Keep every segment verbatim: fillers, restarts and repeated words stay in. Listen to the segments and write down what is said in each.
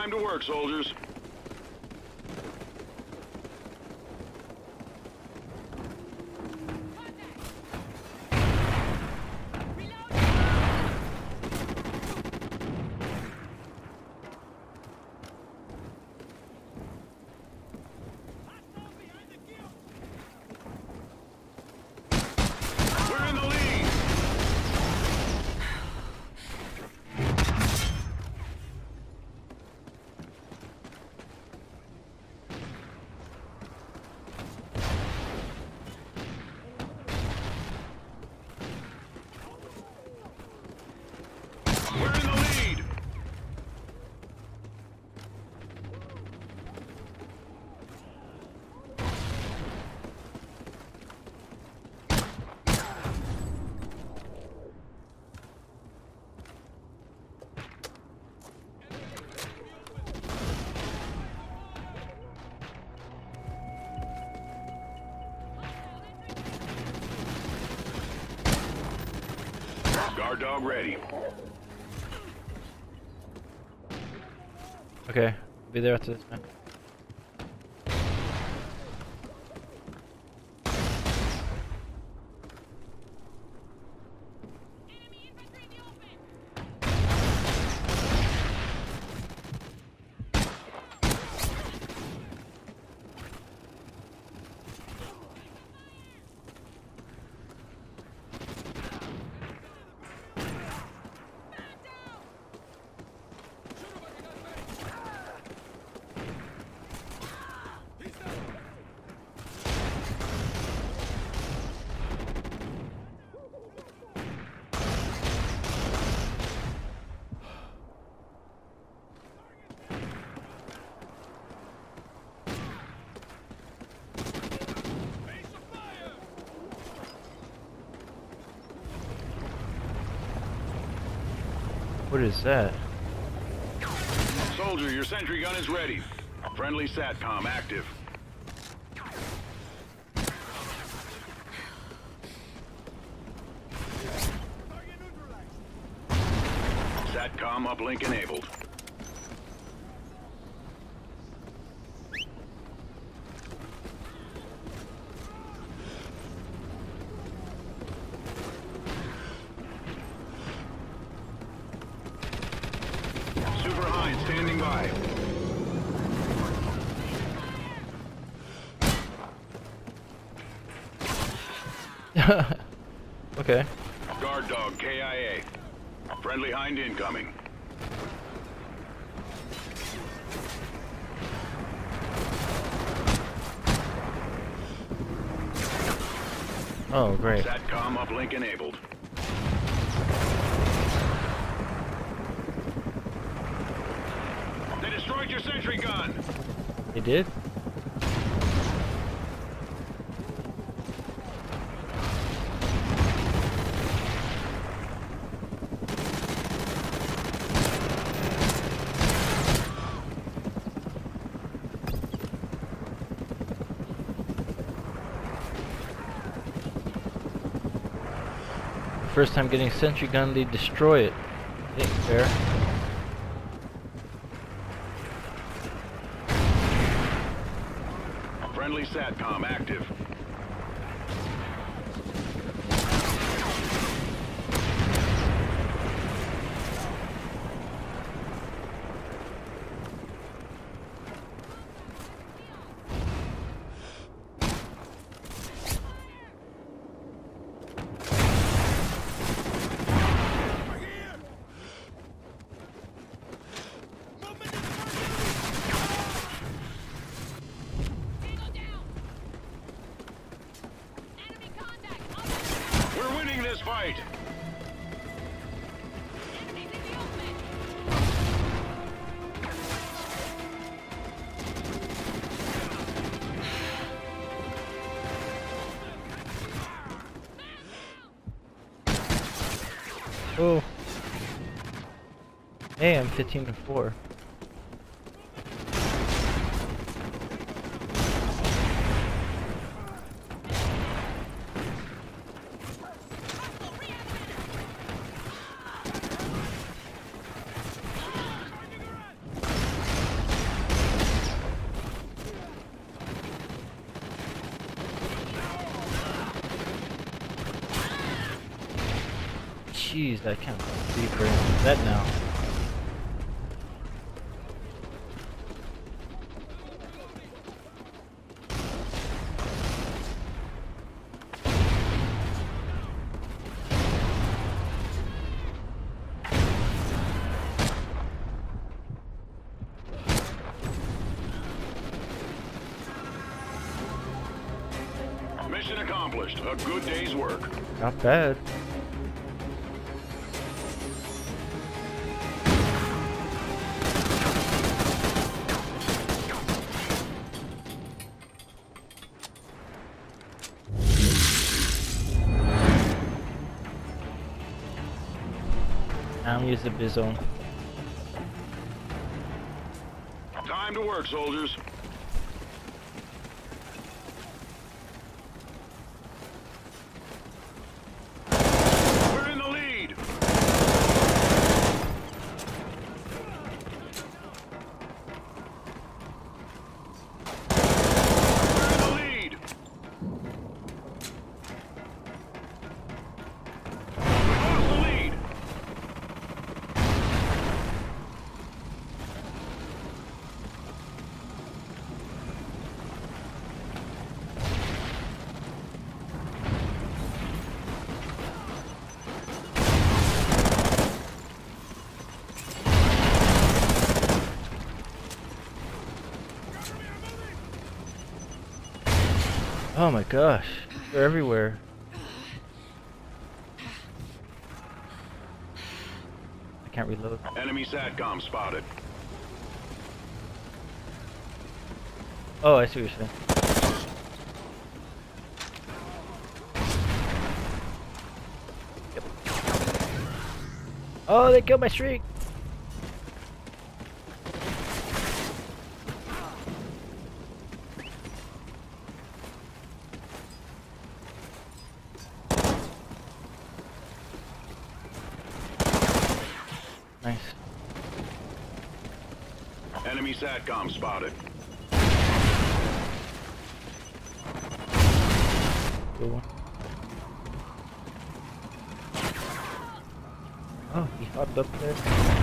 Time to work, soldiers. We're in the lead. We're in the lead. Guard dog ready. Okay, be there after this, man. What is that? Soldier, your sentry gun is ready. Friendly SATCOM active. SATCOM uplink enabled. Super Hind standing by. Okay. Guard dog K I A. Friendly Hind incoming. Oh, great. SATCOM uplink enabled. They destroyed your sentry gun. They did? First time getting a sentry gun, they destroy it. Ain't fair. Friendly SATCOM active. We're winning this fight. Oh. Hey, I'm fifteen to four. jeez, I can't see deeper into that now. Mission accomplished. A good day's work. Not bad. Now use the Bizone. Time to work, soldiers. We're in the lead. We're in the lead. We lost the lead. Oh my gosh, they're everywhere. I can't reload. Enemy SATCOM spotted. Oh, I see what you're saying. Yep. Oh, they killed my streak. Nice. Enemy SATCOM spotted. Good one. Oh, he hopped up there.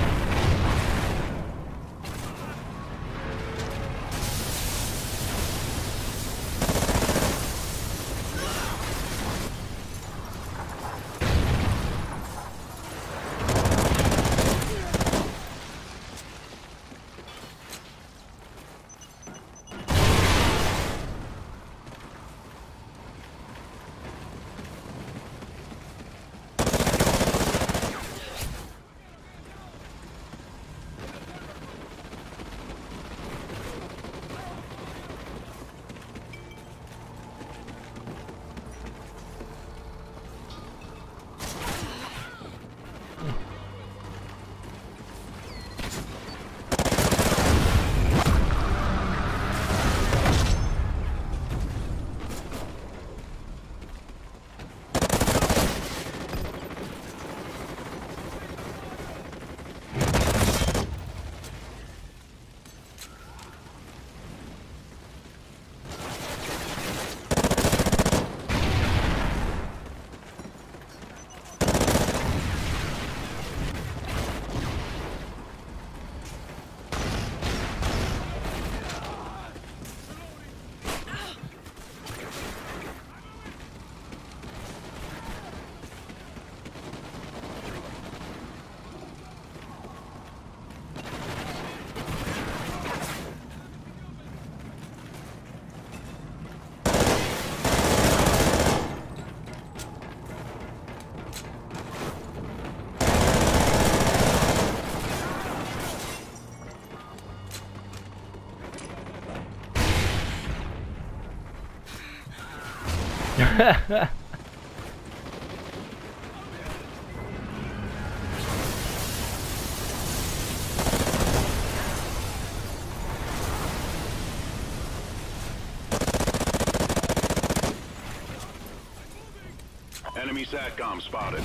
Enemy SATCOM spotted.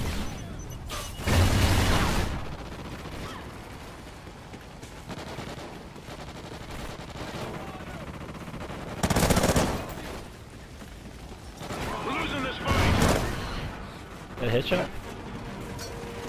We're losing this fight. A headshot?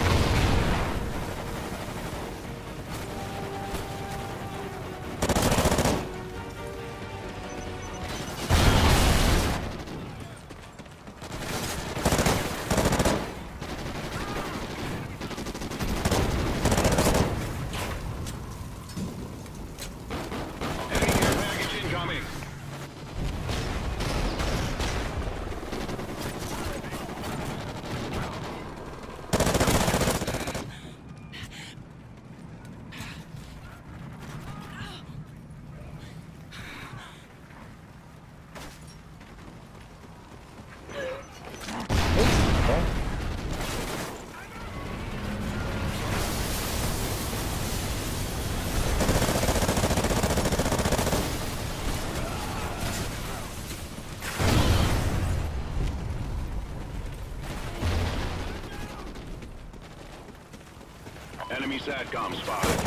Enemy SATCOM spotted.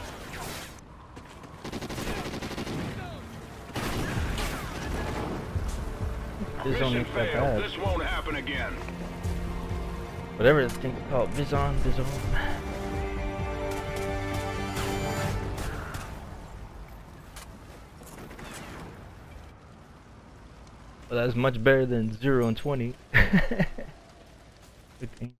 This don't Mission look that failed. bad. This won't happen again. Whatever this thing's called. Vizon, Vizon. Well, that's much better than zero and twenty. Good thing.